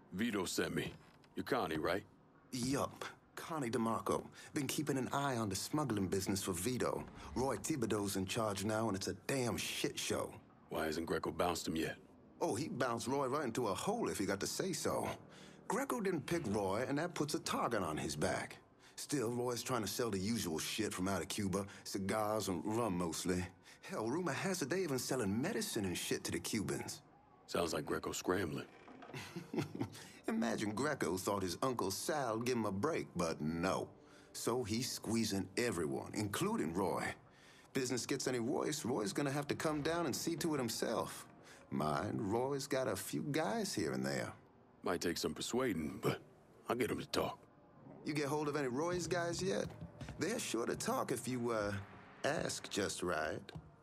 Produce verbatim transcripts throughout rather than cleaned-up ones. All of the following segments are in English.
Vito sent me. You're Connie, right? Yup. Connie DeMarco. Been keeping an eye on the smuggling business for Vito. Roy Thibodeau's in charge now, and it's a damn shit show. Why hasn't Greco bounced him yet? Oh, he bounced Roy right into a hole if he got to say so. Greco didn't pick Roy, and that puts a target on his back. Still, Roy's trying to sell the usual shit from out of Cuba. Cigars and rum, mostly. Hell, rumor has it they even selling medicine and shit to the Cubans. Sounds like Greco scrambling. Imagine Greco thought his Uncle Sal'd give him a break, but no. So he's squeezing everyone, including Roy. Business gets any worse, Roy's gonna have to come down and see to it himself. Mind, Roy's got a few guys here and there. Might take some persuading, but I'll get him to talk. You get hold of any Roy's guys yet? They're sure to talk if you, uh, ask just right.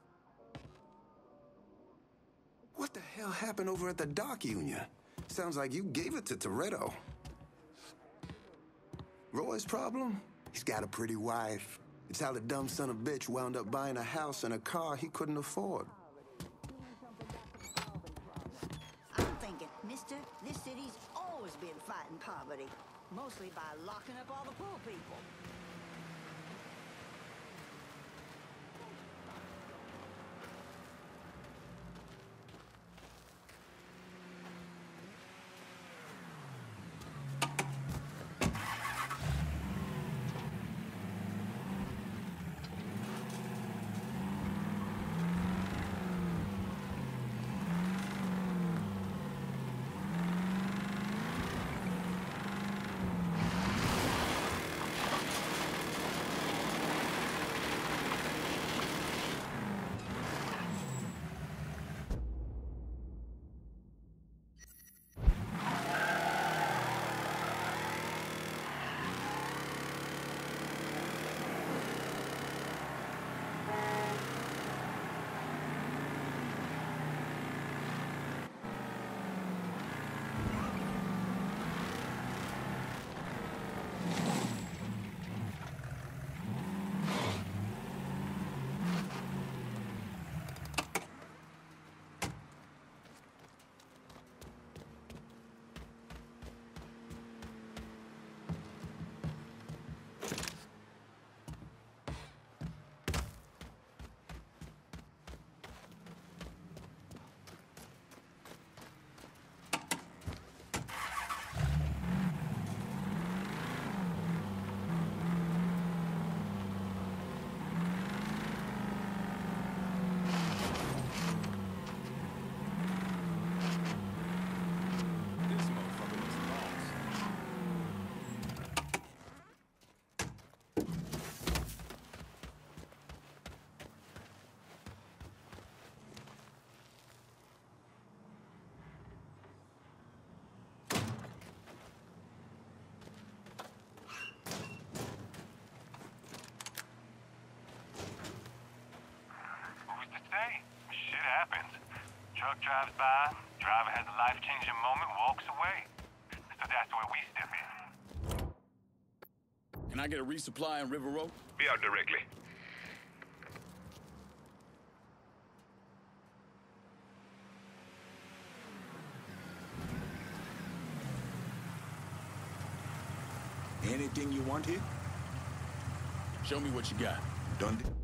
What the hell happened over at the dock union? Sounds like you gave it to Toretto. Roy's problem? He's got a pretty wife. It's how the dumb son of a bitch wound up buying a house and a car he couldn't afford. I'm thinking, mister, this city's always been fighting poverty. Mostly by locking up all the poor people. Shit happens. Truck drives by, driver has a life-changing moment, walks away. So that's where we step in. Can I get a resupply on River Road? Be out directly. Anything you want here? Show me what you got. Dundee?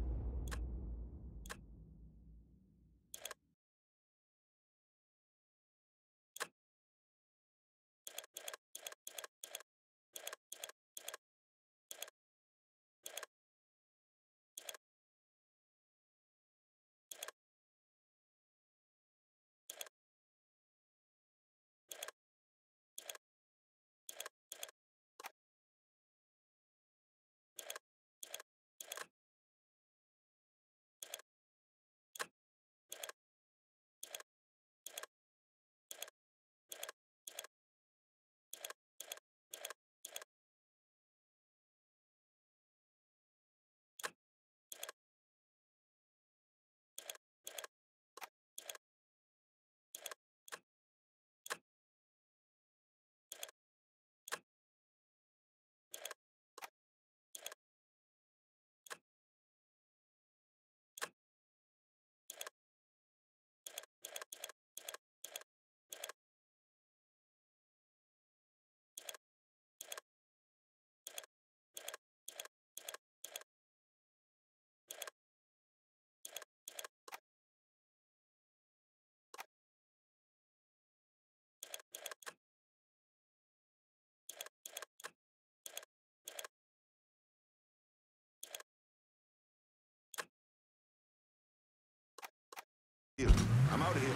out of here.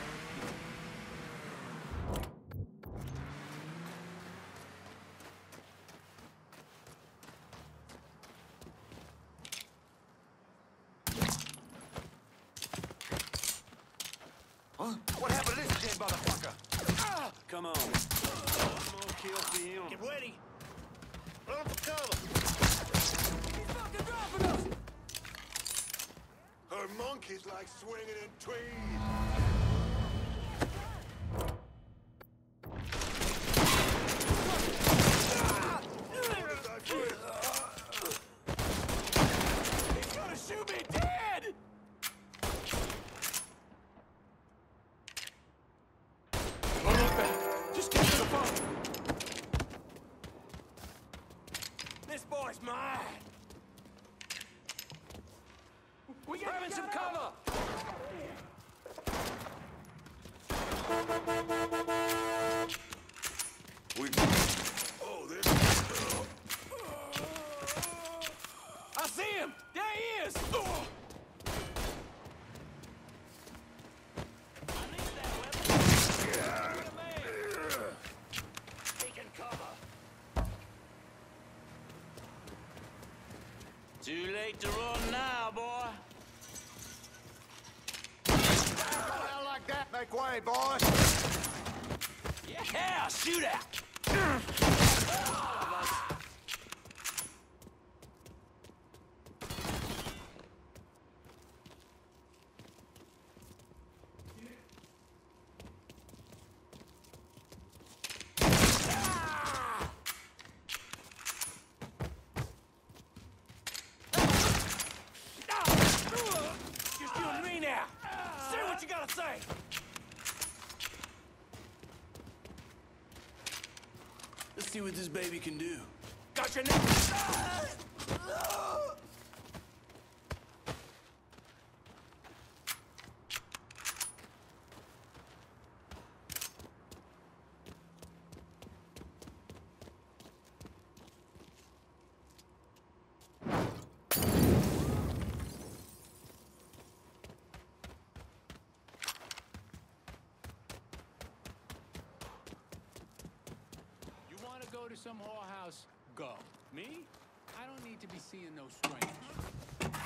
Huh? What happened to this dead motherfucker? Ah! Come on. One more kill for him. Get ready! Run for cover! He's fucking dropping us! Her monkeys like swinging in trees! He's gonna shoot me dead! Don't look back. Just get to the phone. This boy's mine! We got grabbing some cover! We... Oh, this... I see him! There he is! Oh. Taking cover. Too late to run now, boy. Hell like that, make way, boys! Yeah, shoot out! Just you and me now. Say what you gotta say. Let's see what this baby can do. Got your neck. You want to go to some whorehouse? Go. Me? I don't need to be seeing no strangers.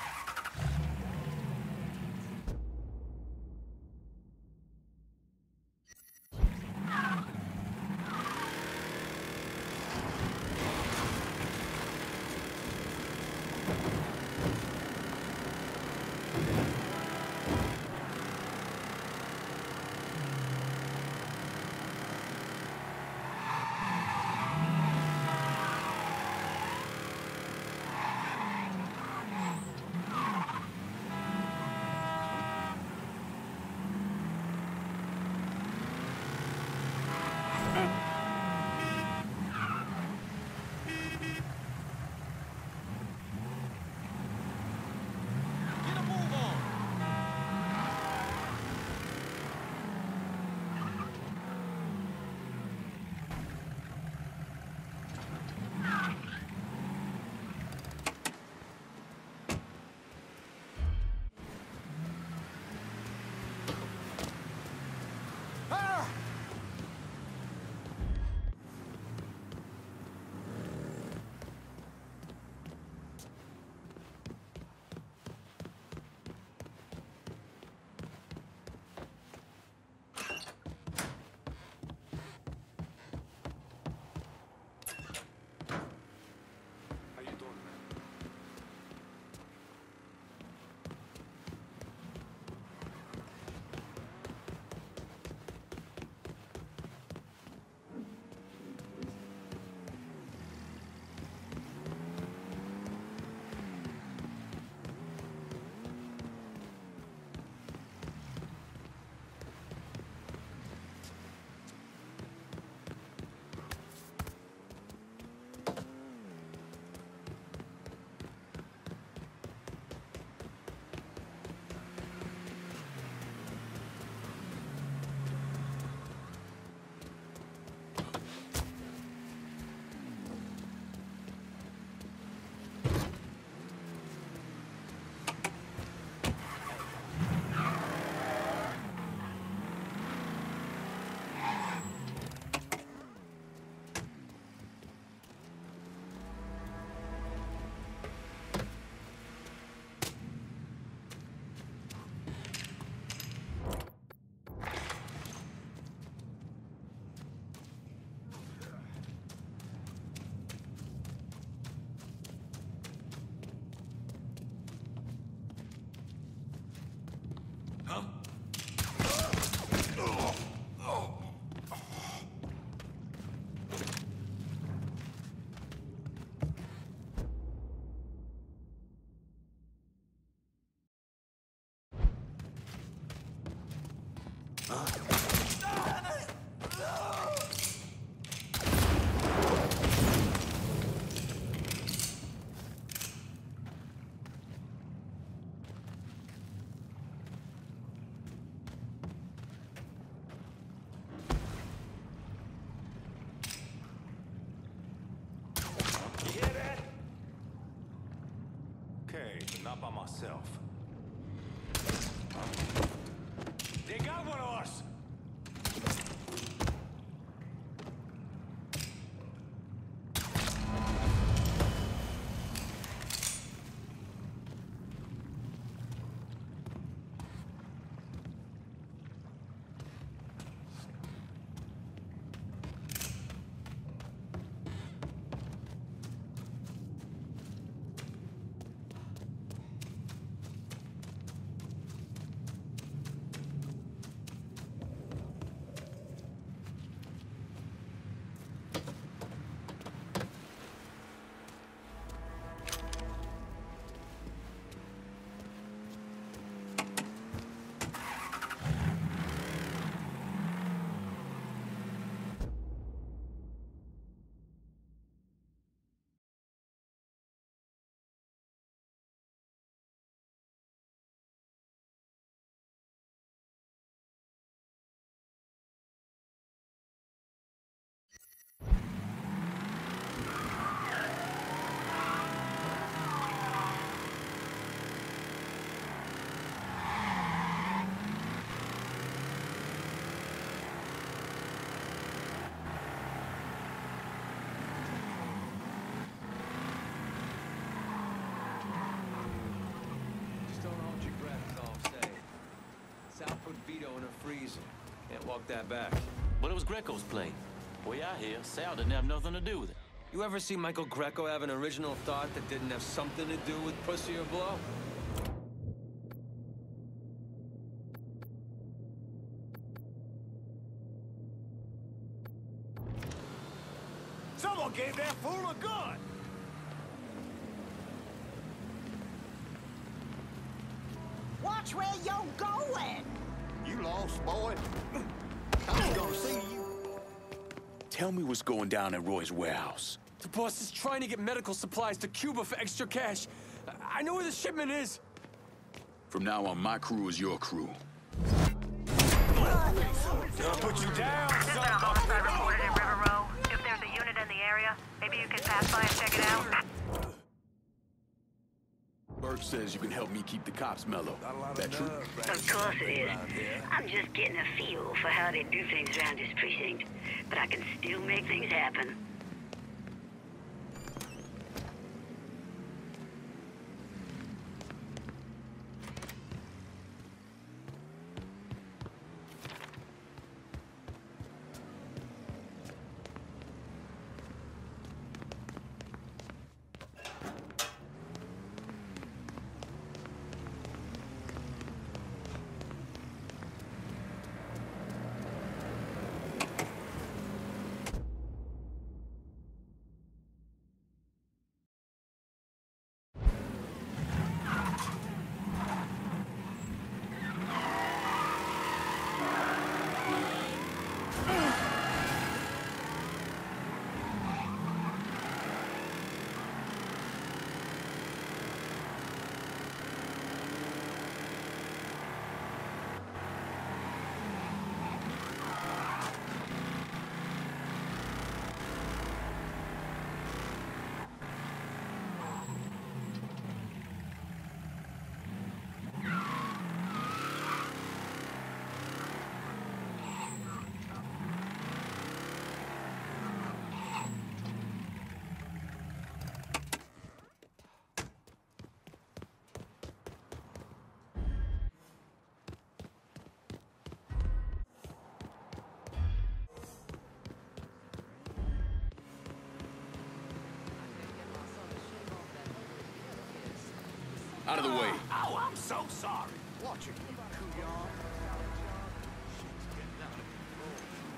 yourself. They got one of us! Vito in a freezer. Can't walk that back. But it was Greco's play. Way out here, Sal didn't have nothing to do with it. You ever see Michael Greco have an original thought that didn't have something to do with pussy or blow? Someone gave that fool a gun! Watch where you're going! You lost, boy. I'm gonna see you. Tell me what's going down at Roy's warehouse. The boss is trying to get medical supplies to Cuba for extra cash. I know where the shipment is. From now on, my crew is your crew. I'll put you down, There's been a homicide reported in River Row. If there's a unit in the area, maybe you can pass by and check it out. Birch says you can help me keep the cops mellow. That true? Of course it is. I'm just getting a feel for how they do things around this precinct. But I can still make things happen. Out of the way. Oh, I'm so sorry. Watch it, you couillon. Shit's getting out of control.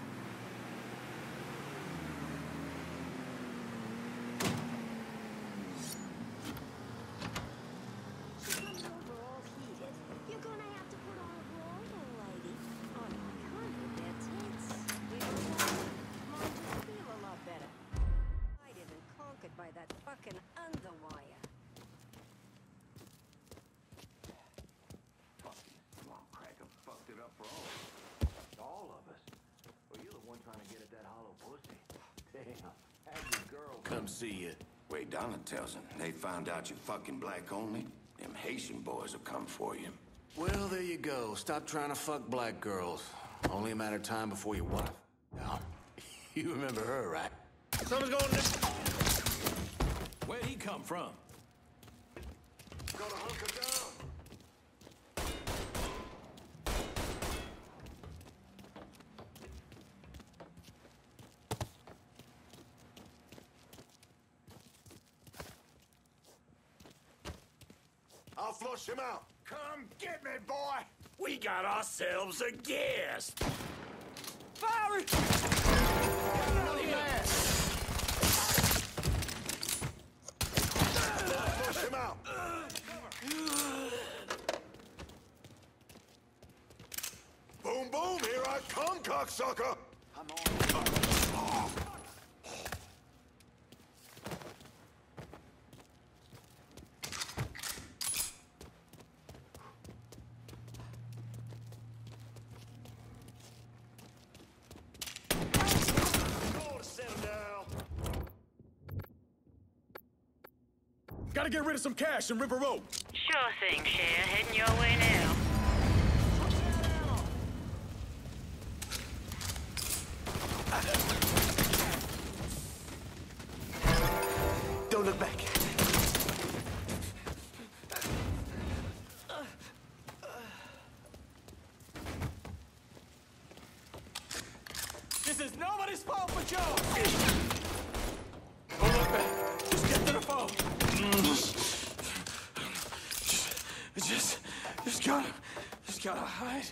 She comes over all heated. You're gonna have to put on a bra, little lady. Oh, my God, with their tits. We don't want it. Mine just feel a lot better. I didn't conquered by that fucking underwire. Come see you. Wait, Donna tells him they found out you're fucking black only, Them Haitian boys will come for you. Well, there you go. Stop trying to fuck black girls. Only a matter of time before you wife. Now, you remember her, right? Someone's going to... Where'd he come from? Gonna hunker down. I'll flush him out. Come get me, boy! We got ourselves a guest! Fire it! Flush him out. Boom, boom, here I come, cocksucker! I'm on. Gotta get rid of some cash in River Road. Sure thing, Cher. Heading your way now. Don't look back. This is nobody's fault but yours! Don't look back. Just get to the phone. Just, just gotta, just gotta hide.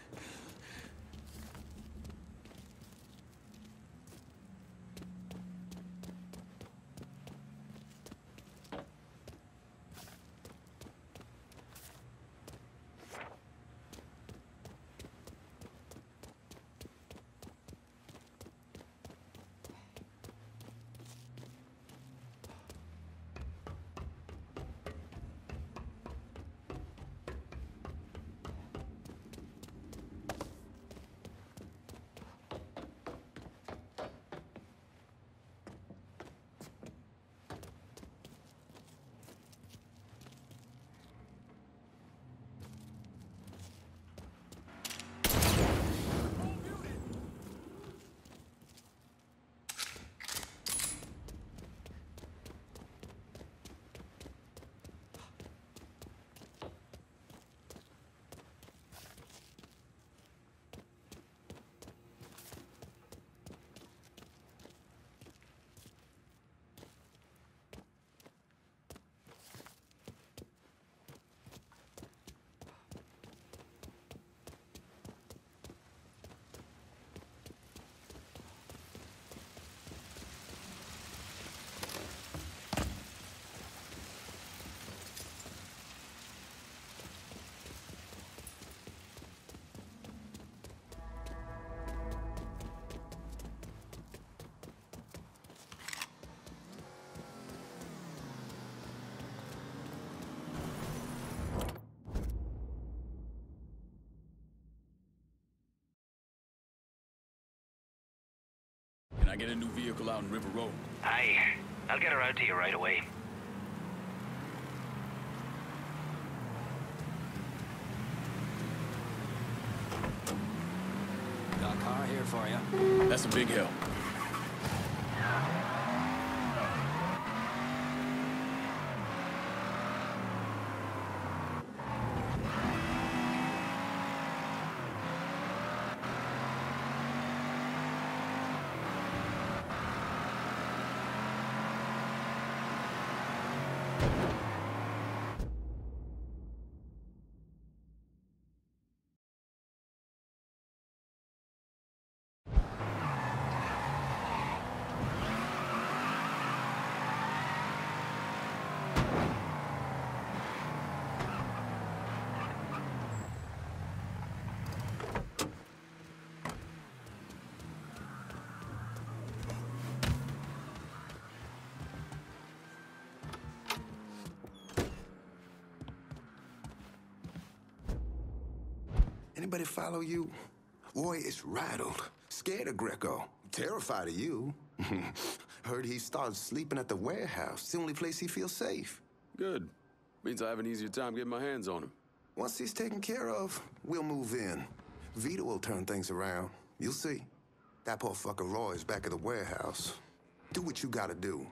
Can I get a new vehicle out in River Road? Aye. I'll get her out to you right away. Got a car here for you. That's a big help. Anybody follow you? Roy is rattled, scared of Greco, terrified of you. Heard he started sleeping at the warehouse. It's the only place he feels safe. Good. Means I have an easier time getting my hands on him. Once he's taken care of, we'll move in. Vito will turn things around. You'll see. That poor fucker Roy is back at the warehouse. Do what you gotta do.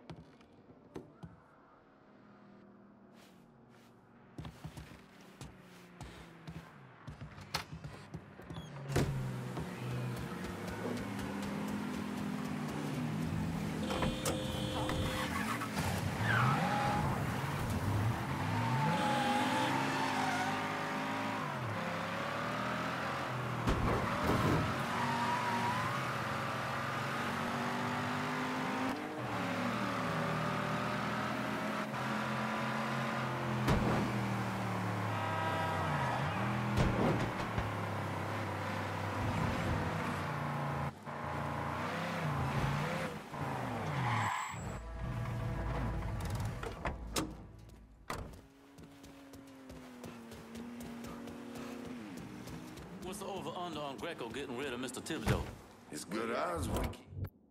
What's the over-under on Greco getting rid of Mister Thibodeau? As good odds we keep.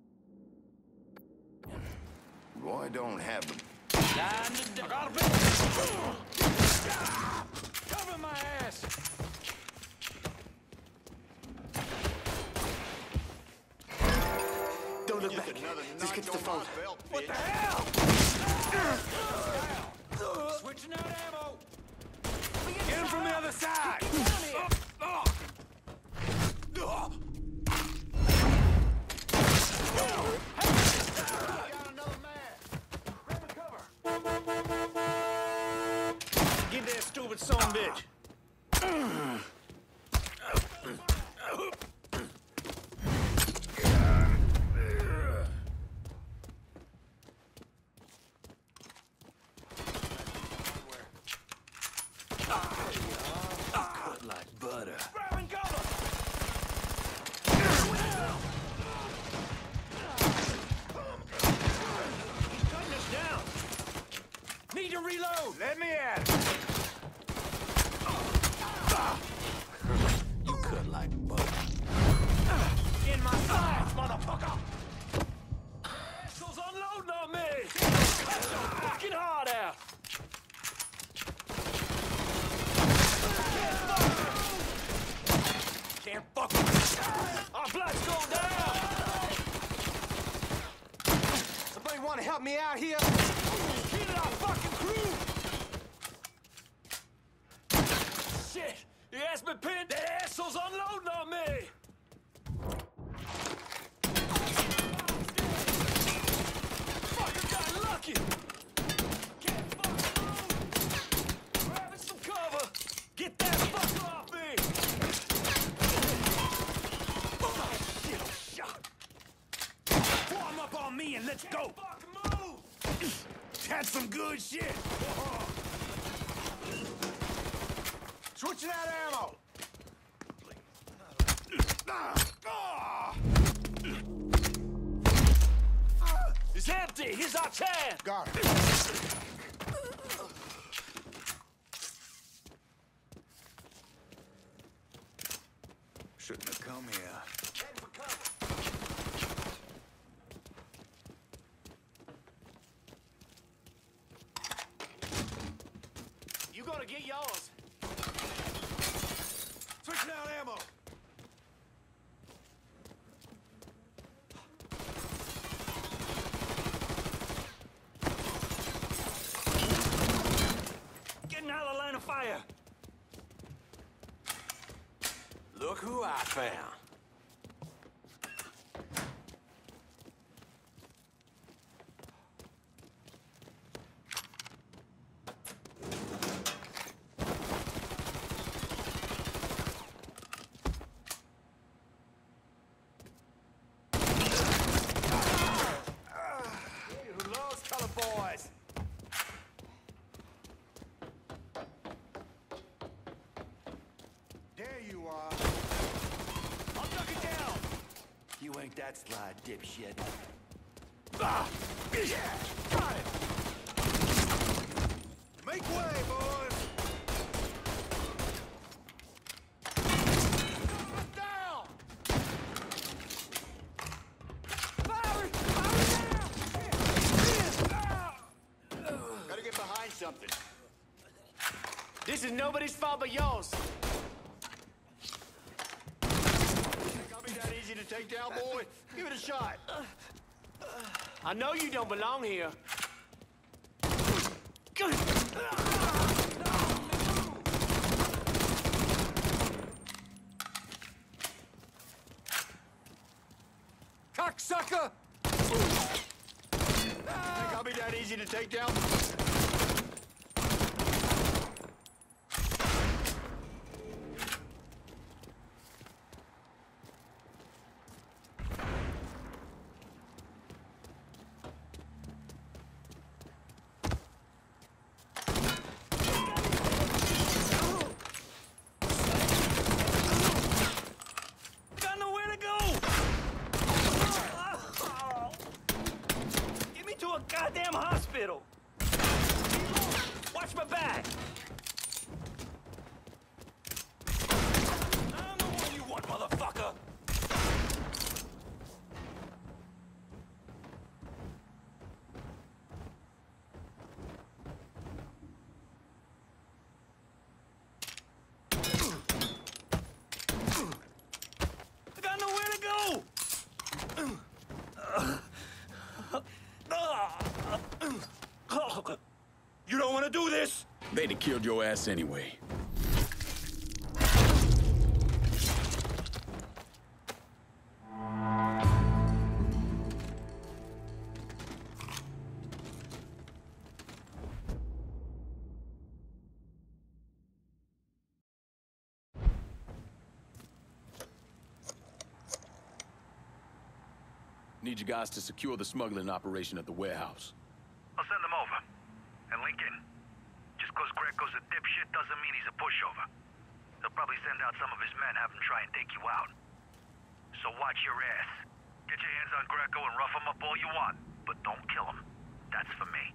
Roy don't have them. Cover my ass! Don't look back. Just get to the phone. What the hell? Switching out ammo! Get him from the other side! Get that stupid son of a bitch! Cut like butter. Grabbing cover! He's cutting us down! Need to reload! Let me at it. You cut like butter. In my sights, motherfucker! Assholes unloading on me! That's so fucking hard out! Can't fuck with our blood's going down! Somebody want to help me out here? Kill our fucking crew! Shit! You asked me, Pin? That asshole's unloading on me! Fucker got lucky! Can't fucking move! Grabbing some cover! Get that fucker off me! Oh, shit, I'm shot! Form up on me and let's go! Fucking move! That's some good shit. Switching out ammo! It's empty! Here's our chance! Got it. Shouldn't have come here. You gonna get yours! Switching out ammo! Getting out of the line of fire! Look who I found. Who loves color boys? There you are. I'm ducking down! You ain't that slide, dipshit. Ah! Yeah! Got it! Make way, boys! Down! Fire! Fire down! Gotta get behind something. This is nobody's fault but yours. Think I'll be that easy to take down, boy? Give it a shot. I know you don't belong here. Cocksucker! Think I'll be that easy to take down? Got nowhere to go! Get me to a goddamn hospital! Watch my back! I'm the one you want, motherfucker! I got nowhere to go! You don't want to do this? They'd have killed your ass anyway. Need you guys to secure the smuggling operation at the warehouse. I'll send them over. And Lincoln, just because Greco's a dipshit doesn't mean he's a pushover. He'll probably send out some of his men, have them try and take you out. So watch your ass. Get your hands on Greco and rough him up all you want, but don't kill him. That's for me.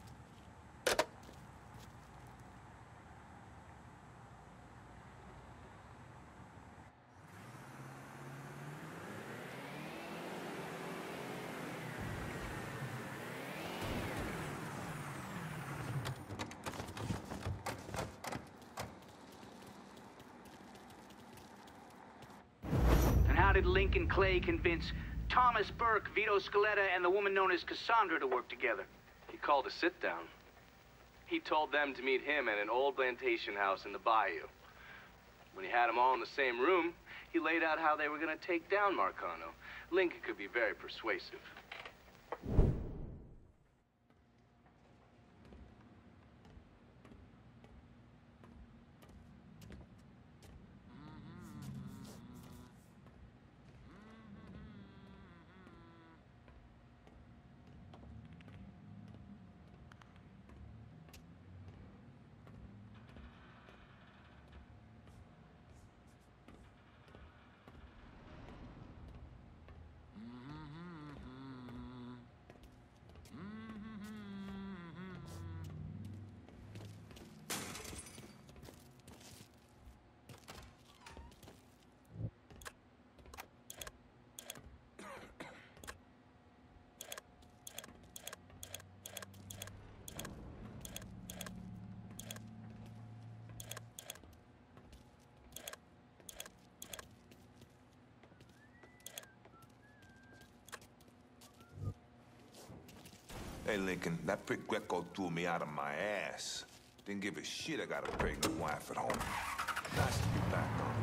How did Lincoln Clay convince Thomas Burke, Vito Scaletta, and the woman known as Cassandra to work together? He called a sit-down. He told them to meet him at an old plantation house in the bayou. When he had them all in the same room, he laid out how they were going to take down Marcano. Lincoln could be very persuasive. Hey, Lincoln, that prick Greco threw me out of my ass. Didn't give a shit I got a pregnant wife at home. Nice to be back on.